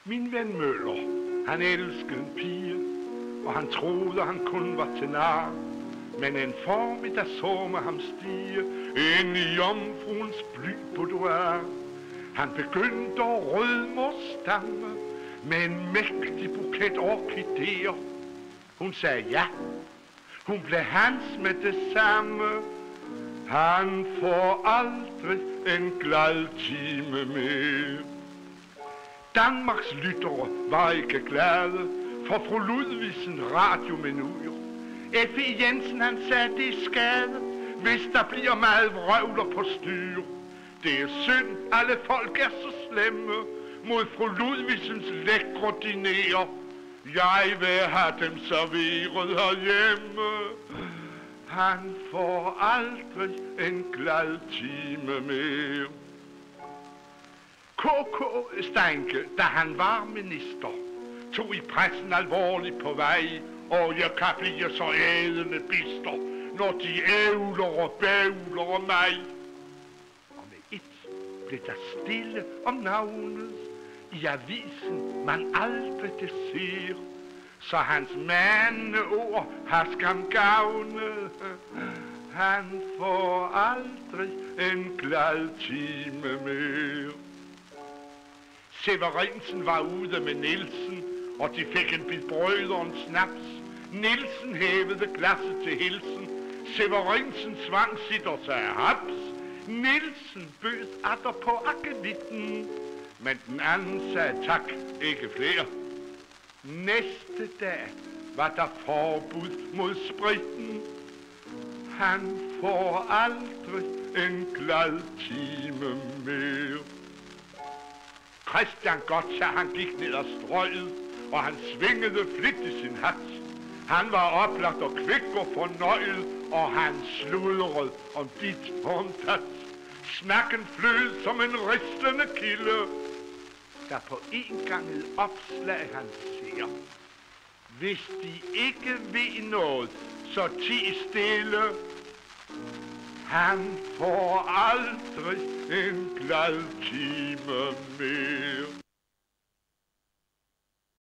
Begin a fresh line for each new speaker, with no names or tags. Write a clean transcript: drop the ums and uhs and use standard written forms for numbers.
Min ven Møller, han elskede en pige, og han troede, han kun var til nar. Men en formiddag så med ham stige ind i jomfruens bly boudoir. Han begyndte at rødme og stamme med en mægtig buket orkideer. Hun sagde ja. Hun blev hans med det samme. Han får aldrig en glad time mere. Danmarks lyttere var ikke glade for fru Ludvigsen radiomenuer. F.E. Jensen han sagde, det er skade, hvis der bliver meget vrøvler på styr. Det er synd, alle folk er så slemme mod fru Ludvigsens lækre dinerer. Jeg vil have dem serveret herhjemme. Han får aldrig en glad time mere. K.K. Steinke, da han var minister, tog i pressen alvorligt på vej, og jeg kan blive så ædende bister, når de ævler og bævler om mig. Og med et blev der stille om navnet i avisen, man aldrig det ser. Så hans mandeord har skam gavne. Han får aldrig en glad time mere. Severinsen var ude med Nielsen, og de fik en bid brød og en snaps. Nielsen hævede glasset til hilsen. Severinsen svang sit og sagde haps. Nielsen bød atter på akevitten, men den anden sagde tak, ikke flere. Næste dag var der forbud mod spritten. Han får aldrig en glad time mere. Christian Gotcha, han gik ned ad strøget, og han svingede flittigt sin hat. Han var oplagt og kvik og fornøjet, og han sludrede om dit og om dat. Snakken flød som en ristende kilde, der på en gang et opslag han siger: hvis de ikke ved noget, så ti stille. Han får aldrig en glad time mere.